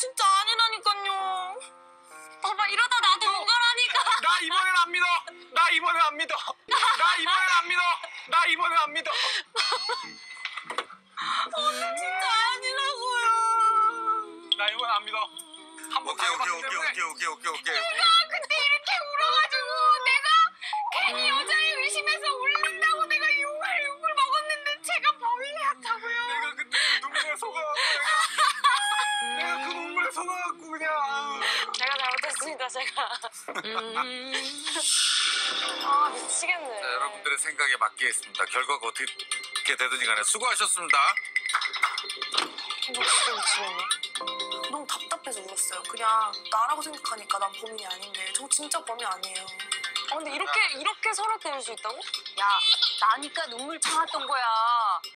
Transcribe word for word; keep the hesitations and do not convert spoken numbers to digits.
진짜 아니라니까요. 봐봐, 이러다 나도 오가라니까. 나 이번엔 안 믿어. 나 이번엔 안 믿어. 나 이번엔 안 믿어. 나 이번엔 안 믿어. 오늘 진짜 아니라고요. 나 이번엔 안 믿어. 한번 오케이, 오케이, 당해봤기 오케이, 때문에. 오케이, 오케이, 오케이, 오케이. 내가 그때 이렇게 울어가지고 내가 괜히 여자를 의심해서 울린다고 내가 욕을 욕을 먹었는데 제가 벌레였다고요. 내가 그때 그 눈물에 속아갖고 내가, 내가 그 눈물에 속아갖고 그냥. 제가 잘못했습니다, 제가. 음... 아, 미치겠네. 자, 여러분들의 생각에 맡기겠습니다. 결과가 어떻게 되든지 간에 수고하셨습니다. 이거 진짜 미치겠네. 너무 답답해서 울었어요. 그냥 나라고 생각하니까 난 범인이 아닌데 저 진짜 범인 아니에요. 아, 근데 이렇게 이렇게 서럽게 울 수 있다고? 야, 나니까 눈물 참았던 거야.